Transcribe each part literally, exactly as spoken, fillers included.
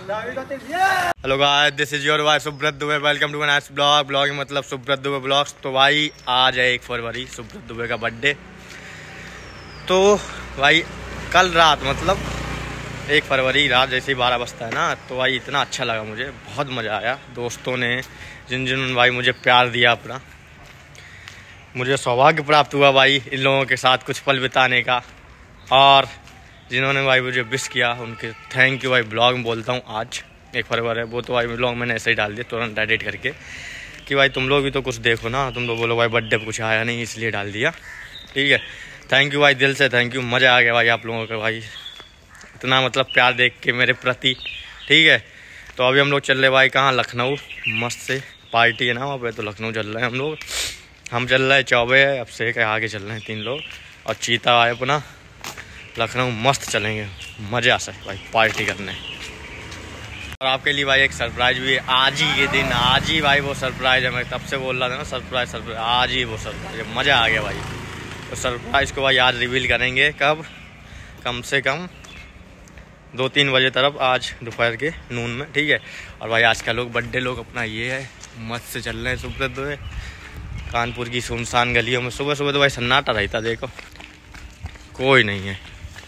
Hello guys, this is your भाई Subrat Dubey. Welcome to my next blog. Blog मतलब Subrat Dubey blogs. तो भाई आज है एक फरवरी, सुब्रत दुबे का बर्थडे। तो भाई कल रात मतलब एक फरवरी रात जैसे ही बारह बजता है ना, तो भाई इतना अच्छा लगा मुझे, बहुत मज़ा आया। दोस्तों ने जिन जिन भाई मुझे प्यार दिया अपना, मुझे सौभाग्य प्राप्त हुआ भाई इन लोगों के साथ कुछ पल बिताने का। और जिन्होंने भाई मुझे विश किया उनके थैंक यू भाई। ब्लॉग में बोलता हूँ आज एक फरवरी है, वो तो भाई ब्लॉग मैंने ऐसे ही डाल दिया तुरंत एडिट करके कि भाई तुम लोग भी तो कुछ देखो ना, तुम लोग बोलो भाई बर्थडे पर कुछ आया नहीं इसलिए डाल दिया। ठीक है, थैंक यू भाई, दिल से थैंक यू। मज़ा आ गया भाई आप लोगों का, भाई इतना मतलब प्यार देख के मेरे प्रति। ठीक है, तो अभी हम लोग चल रहे भाई कहाँ, लखनऊ। मस्त से पार्टी है ना वहाँ पे, तो लखनऊ चल रहे हैं हम लोग। हम चल रहे हैं चौबे, अब से के आगे चल रहे हैं तीन लोग, और चीता आए अपना। लखनऊ मस्त चलेंगे, मज़े आ सके भाई पार्टी करने। और आपके लिए भाई एक सरप्राइज भी है आज ही के दिन, आज ही भाई वो सरप्राइज है। मैं तब से बोल रहा था ना सरप्राइज सरप्राइज, आज ही वो सरप्राइज है। मज़ा आ गया भाई। तो सरप्राइज को भाई आज रिवील करेंगे कब, कम से कम दो तीन बजे तरफ, आज दोपहर के नून में। ठीक है, और भाई आज का लोग बर्थडे लोग अपना ये है, मस्त से चल रहे हैं सुब्रत दुबे कानपुर की सुनसान गलियों में। सुबह सुबह तो भाई सन्नाटा रहता, देखो कोई नहीं है।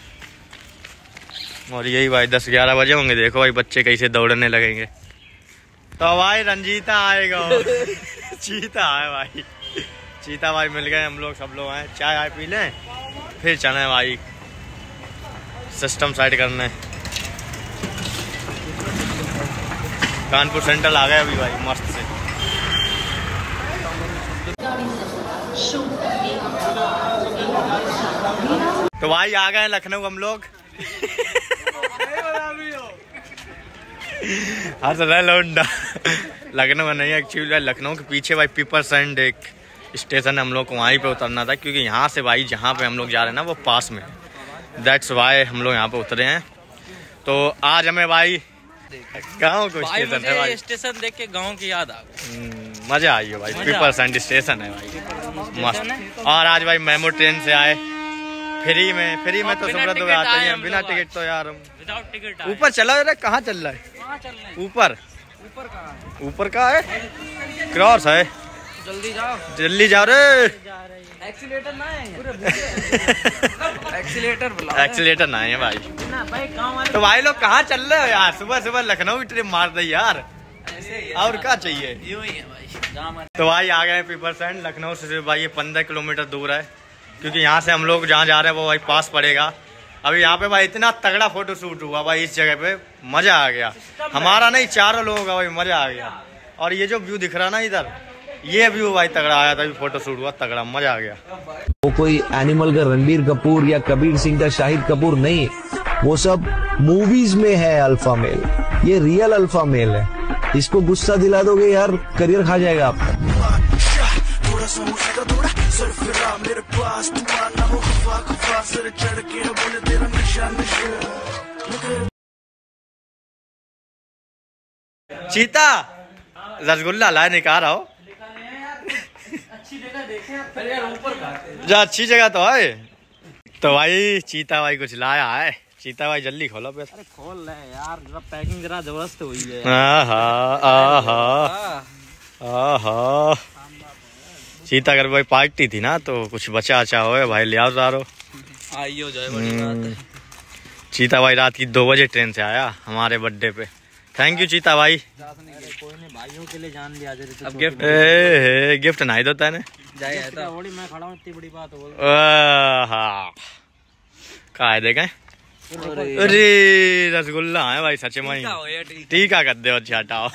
और यही भाई दस ग्यारह बजे होंगे, देखो भाई बच्चे कैसे दौड़ने लगेंगे। तो भाई रंजीता आएगा चीता है भाई, चीता भाई मिल गए हम लोग, सब लोग आए। चाय आए पी लें, फिर चलें भाई सिस्टम साइड करने। कानपुर सेंट्रल आ गए अभी भाई मस्त से। तो भाई आ गए लखनऊ हम लोग। हंस रहा लौंडा। लखनऊ नहीं एक्चुअली, लखनऊ के पीछे भाई पीपल्स एंड एक स्टेशन है, हम लोग को वहीं पे उतरना था, क्योंकि यहाँ से भाई जहाँ पे हम लोग जा रहे हैं ना वो पास में है। दैट्स वाई हम लोग यहाँ पे उतरे हैं। तो आज हमें भाई गाँव को स्टेशन है भाई, स्टेशन देख के गाँव की याद आ गई, मजा आई है भाई। पीपल्स एंड स्टेशन है भाई मस्त। और आज भाई मेमो ट्रेन से आए, फ्री में। फ्री में तो सुब्रत दुबे आते हैं, बिना टिकट तो यार हम विदाउट टिकट। ऊपर चला रे, कहाँ चल रहा है ऊपर? ऊपर कहाँ? ऊपर का है क्रॉस है, जल्दी जाओ जल्दी जाओ रे। एक्सीलेटर ना है, एक्सीलेटर बुलाओ। एक्सीलेटर ना है भाई ना भाई गाँव वाले। तो भाई लोग कहाँ चल रहे हो यार? सुबह सुबह लखनऊ की ट्रिप मार दे यार, और क्या चाहिए? यूं ही है भाई। तो भाई आ गए पीपल्स एंड। लखनऊ से भाई ये पंद्रह किलोमीटर दूर है, क्योंकि यहाँ से हम लोग जहाँ जा रहे हैं वो भाई पास पड़ेगा। अभी यहाँ पे भाई इतना तगड़ा फोटो शूट हुआ भाई इस जगह पे, मजा आ गया। हमारा नहीं, चारों लोगों का भाई मजा आ गया। और ये जो व्यू दिख रहा ना इधर, ये व्यू भाई तगड़ा आया था, फोटो शूट हुआ तगड़ा, मजा आ गया। वो कोई एनिमल का रणबीर कपूर या कबीर सिंह का शाहिद कपूर नहीं, वो सब मूवीज में है अल्फा मेल। ये रियल अल्फा मेल है। इसको गुस्सा दिला दोगे यार, करियर खा जाएगा आपका। चीता रसगुल्ला लाए निकाल आओ। जा अच्छी जगह तो है। तो भाई चीता भाई कुछ लाया है। चीता भाई जल्दी खोलो पे। अरे खोल ले यार, जरा पैकिंग जरा जबरदस्त हुई है। आहा आहा आहा। चीता अगर भाई पार्टी थी ना, तो कुछ बचा अच्छा हो भाई, ले आओ सारो। आइयो जय बड़ी बात है। चीता भाई रात की दो बजे ट्रेन से आया हमारे बर्थडे पे। थैंक यू चीता भाई। कोई नहीं, भाइयों के लिए जान दिया। अब गिफ्ट ए, गिफ्ट नहीं देता है मैं खड़ा हूँ, इतनी बड़ी बात बोल। कहा है देखें? अरे रसगुल्ला है भाई सच में, टीका कर दे और हटाओ।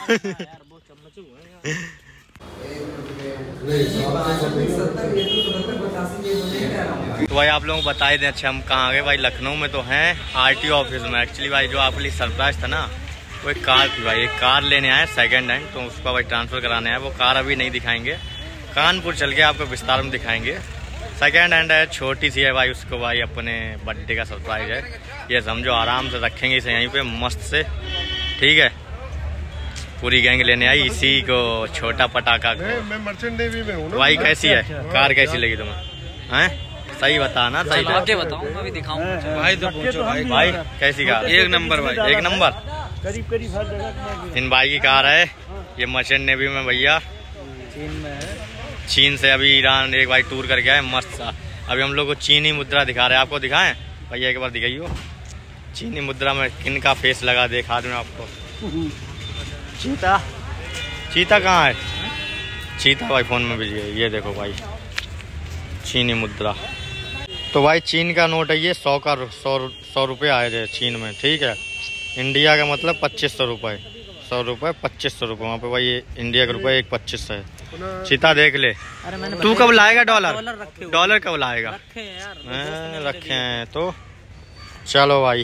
तो भाई आप लोगों को बता ही दें, अच्छा हम कहाँ आ गए भाई? लखनऊ में तो हैं आरटीओ ऑफिस में। एक्चुअली भाई जो आपके लिए सरप्राइज था ना, वो एक कार थी भाई, एक कार लेने आए सेकंड हैंड, तो उसका भाई ट्रांसफर कराने आए। वो कार अभी नहीं दिखाएंगे, कानपुर चल के आपको विस्तार में दिखाएंगे। सेकंड हैंड है, छोटी सी है भाई, उसको भाई अपने बर्थडे का सरप्राइज है। ये समझो आराम से रखेंगे इसे यहीं पे मस्त से। ठीक है, पूरी गैंग लेने आई इसी को, छोटा पटाखा को। मैं मर्चेंट नेवी में हूँ। भाई कैसी है कार, कैसी लगी तुम्हें? हैं सही बता ना, सही आगे बताऊं, अभी दिखाऊं भाई। तो पूछो भाई, भाई कैसी कार? एक नंबर भाई, एक नंबर। करीब करीब हर जगह। इन भाई की कार है ये मर्चेंट नेवी में भैया, चीन में है। चीन से अभी ईरान एक भाई टूर करके आए मस्त सा। अभी हम लोग को चीनी मुद्रा दिखा रहे हैं, आपको दिखाएं भैया एक बार दिखाइए। चीनी मुद्रा में किन का फेस लगा दिखा दूँ आपको। चीता चीता कहाँ है? चीता भाई फोन में भी है, ये देखो भाई चीनी मुद्रा। तो भाई चीन का नोट है ये सौ का, सौ सौ रुपये आए थे चीन में, ठीक है। इंडिया का मतलब पच्चीस सौ रुपये, सौ रुपये पच्चीस सौ रुपये वहाँ पे भाई। ये इंडिया का रुपये एक पच्चीस है। चीता देख ले। अरे मैंने तू कब लाएगा डॉलर? रखे डॉलर कब लाएगा? रखे हैं यार, हैं, रखे हैं तो चलो भाई।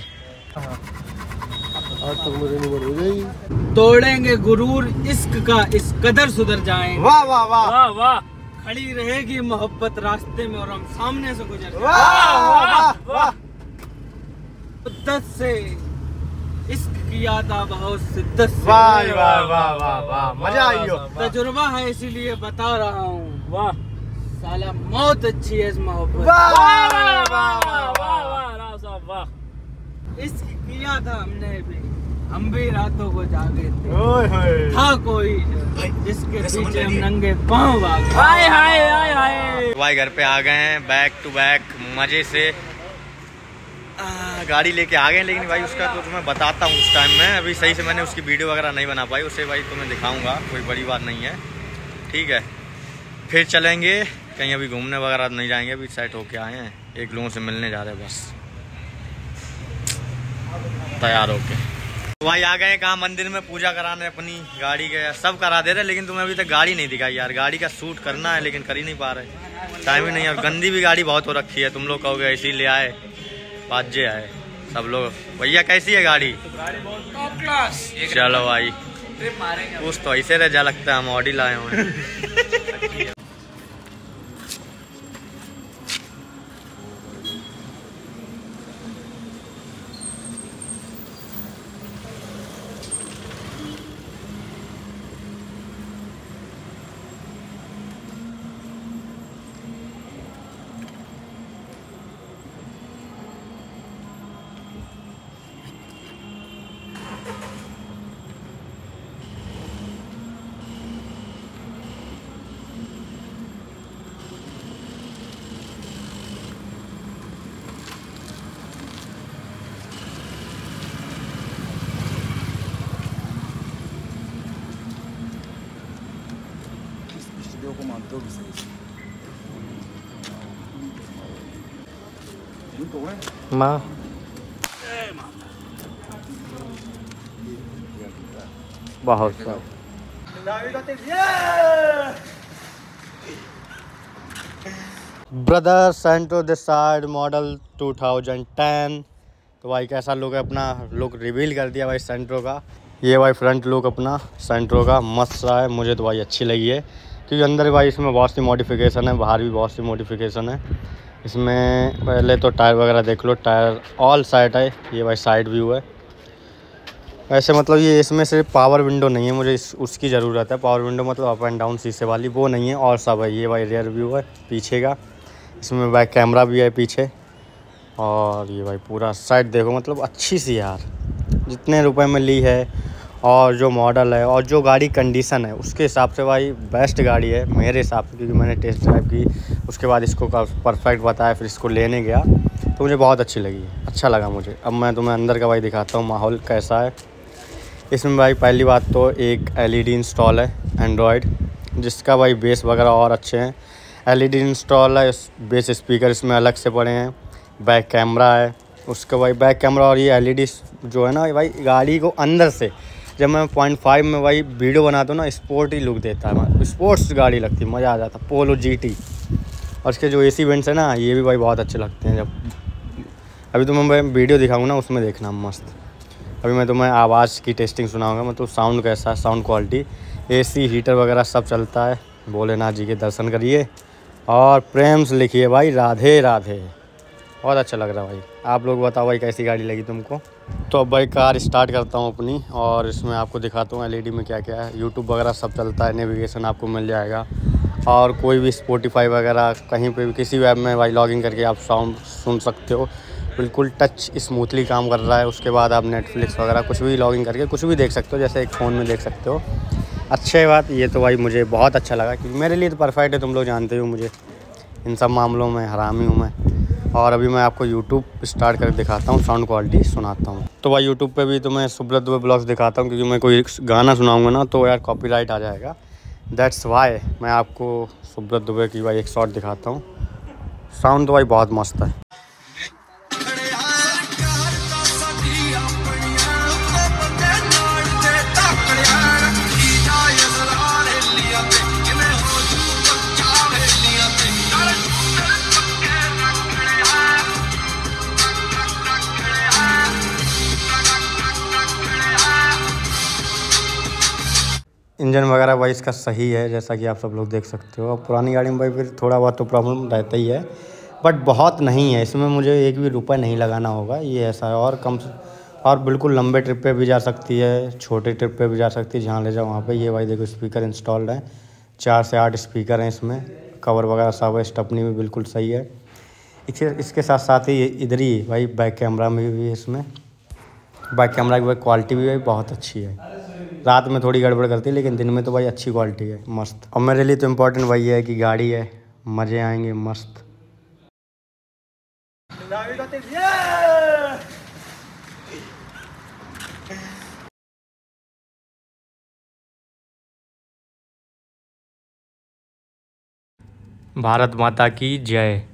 आज तक मुझे नहीं बढ़ गई। तोड़ेंगे गुरूर इश्क का इस कदर सुधर जाएंगे। वाह वाह वाह वाह वाह। खड़ी रहेगी मोहब्बत रास्ते में और हम सामने से गुजर जाएंगे। वाह वाह वाह। शिद्दत से इश्क किया था बहुत शिद्दत से। वाह वाह वाह वाह वाह, मजा आई हो। तजुर्बा है इसीलिए बता रहा हूँ। वाह साला मौत अच्छी है इस मोहब्बत। वाह वाह वाह वाह राव साहब वाह। इश्क किया था हमने भी, हम भी रातों को जागे थे। ओए होए। था कोई जिसके पीछे हम नंगे पाँव भागे। हाय हाय हाय हाय। भाई घर पे आ गए हैं बैक टू बैक मजे से। आ, गाड़ी लेके आ गए, लेकिन भाई उसका तो तुम्हें बताता हूँ उस टाइम में। अभी सही से मैंने उसकी वीडियो वगैरह नहीं बना पाई, उसे भाई तुम्हें दिखाऊंगा, कोई बड़ी बात नहीं है, ठीक है। फिर चलेंगे कहीं, अभी घूमने वगैरह नहीं जाएंगे, अभी सेट होके आए हैं, एक लोगों से मिलने जा रहे हैं बस, तैयार होके। भाई आ गए कहाँ? मंदिर में पूजा कराने अपनी गाड़ी के, सब करा दे रहे, लेकिन तुम्हें अभी तक गाड़ी नहीं दिखाई यार। गाड़ी का शूट करना है लेकिन कर ही नहीं पा रहे, टाइम ही नहीं है। और गंदी भी गाड़ी बहुत हो रखी है, तुम लोग कहोगे इसीलिए आए, पाजे आए सब लोग। भैया कैसी है गाड़ी? चलो भाई कुछ तो ऐसे रह जा, लगता है हम ऑडी लाए हुए हैं। को मानते हो माँ बहुत सब brother Santro this side model two thousand ten. तो भाई कैसा लुक है, अपना लुक रिवील कर दिया भाई सेंट्रो का। ये भाई फ्रंट लुक अपना सेंट्रो का मस्त सा है, मुझे तो भाई अच्छी लगी है, क्योंकि अंदर भाई इसमें बहुत सी मॉडिफिकेशन है, बाहर भी बहुत सी मॉडिफिकेशन है। इसमें पहले तो टायर वगैरह देख लो, टायर ऑल साइड है, ये भाई साइड व्यू है। ऐसे मतलब ये इसमें सिर्फ पावर विंडो नहीं है, मुझे इस उसकी ज़रूरत है। पावर विंडो मतलब अप एंड डाउन शीशे वाली, वो नहीं है, और सब है। ये भाई रियर व्यू है पीछे का, इसमें बैक कैमरा भी है पीछे, और ये भाई पूरा साइड देखो, मतलब अच्छी सी यार, जितने रुपए में ली है और जो मॉडल है और जो गाड़ी कंडीशन है उसके हिसाब से भाई बेस्ट गाड़ी है मेरे हिसाब से, क्योंकि मैंने टेस्ट ड्राइव की, उसके बाद इसको परफेक्ट बताया, फिर इसको लेने गया तो मुझे बहुत अच्छी लगी, अच्छा लगा मुझे। अब मैं तुम्हें अंदर का भाई दिखाता हूँ माहौल कैसा है। इसमें भाई पहली बात तो एक एलईडी इंस्टॉल है एंड्रॉयड, जिसका भाई बेस वगैरह और अच्छे हैं। एलईडी इंस्टॉल है, बेस स्पीकर इसमें अलग से पड़े हैं, बैक कैमरा है उसका भाई, बैक कैमरा। और ये एलईडी जो है ना भाई गाड़ी को अंदर से, जब मैं पॉइंट फाइव में भाई वीडियो बनाता हूँ ना, स्पोर्ट ही लुक देता है, स्पोर्ट्स गाड़ी लगती है, मज़ा आ जाता है। पोलो जीटी और इसके जो एसी वेंट्स है ना, ये भी भाई बहुत अच्छे लगते हैं। जब अभी तो मैं वीडियो दिखाऊंगा ना, उसमें देखना मस्त। अभी मैं तुम्हें आवाज़ की टेस्टिंग सुनाऊंगा, मतलब साउंड कैसा है, साउंड क्वालिटी, एसी हीटर वगैरह सब चलता है। भोलेनाथ जी के दर्शन करिए और प्रेम से लिखिए भाई राधे राधे, बहुत अच्छा लग रहा है भाई। आप लोग बताओ भाई कैसी गाड़ी लगी तुमको। तो अब भाई कार स्टार्ट करता हूँ अपनी, और इसमें आपको दिखाता हूँ एलईडी में क्या क्या है। यूट्यूब वगैरह सब चलता है, नेविगेशन आपको मिल जाएगा, और कोई भी स्पॉटिफाई वगैरह कहीं पे भी किसी भी ऐप में भाई लॉगिन करके आप साउंड सुन सकते हो। बिल्कुल टच स्मूथली काम कर रहा है। उसके बाद आप नेटफ्लिक्स वगैरह कुछ भी लॉगिन करके कुछ भी देख सकते हो, जैसे एक फ़ोन में देख सकते हो। अच्छी बात ये तो भाई मुझे बहुत अच्छा लगा, क्योंकि मेरे लिए तो परफेक्ट है। तुम लोग जानते हो मुझे इन सब मामलों में हरामी हूँ मैं। और अभी मैं आपको यूट्यूब स्टार्ट करके दिखाता हूँ, साउंड क्वालिटी सुनाता हूँ। तो भाई यूट्यूब पे भी तो मैं सुब्रत दुबे ब्लॉग्स दिखाता हूँ, क्योंकि मैं कोई गाना सुनाऊँगा ना तो यार कॉपीराइट आ जाएगा। दैट्स वाई मैं आपको सुब्रत दुबे की भाई एक शॉट दिखाता हूँ। साउंड तो भाई बहुत मस्त है। इंजन वगैरह भाई इसका सही है, जैसा कि आप सब लोग देख सकते हो। अब पुरानी गाड़ी में भाई फिर थोड़ा बहुत तो प्रॉब्लम रहता ही है, बट बहुत नहीं है। इसमें मुझे एक भी रुपए नहीं लगाना होगा, ये ऐसा है। और कम और बिल्कुल लंबे ट्रिप पे भी जा सकती है, छोटे ट्रिप पे भी जा सकती है, जहाँ ले जाओ वहाँ पे। ये भाई देखो स्पीकर इंस्टॉल्ड है, चार से आठ स्पीकर हैं इसमें, कवर वगैरह सब है, स्टपनी भी बिल्कुल सही है। इसके इसके साथ साथ ही इधर ही भाई बैक कैमरा में भी इसमें बैक कैमरा की भाई क्वालिटी भी भाई बहुत अच्छी है। रात में थोड़ी गड़बड़ करती है, लेकिन दिन में तो भाई अच्छी क्वालिटी है, मस्त। और मेरे लिए तो इम्पोर्टेंट वही है कि गाड़ी है, मज़े आएंगे मस्त। भारत माता की जय।